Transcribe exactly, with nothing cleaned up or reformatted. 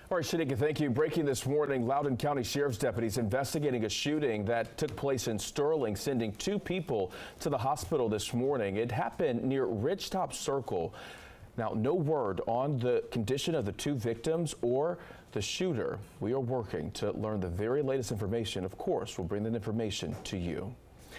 All right, Shanika, thank you. Breaking this morning, Loudoun County Sheriff's deputies investigating a shooting that took place in Sterling, sending two people to the hospital this morning. It happened near Ridgetop Circle. Now, no word on the condition of the two victims or the shooter. We are working to learn the very latest information. Of course, we'll bring that information to you.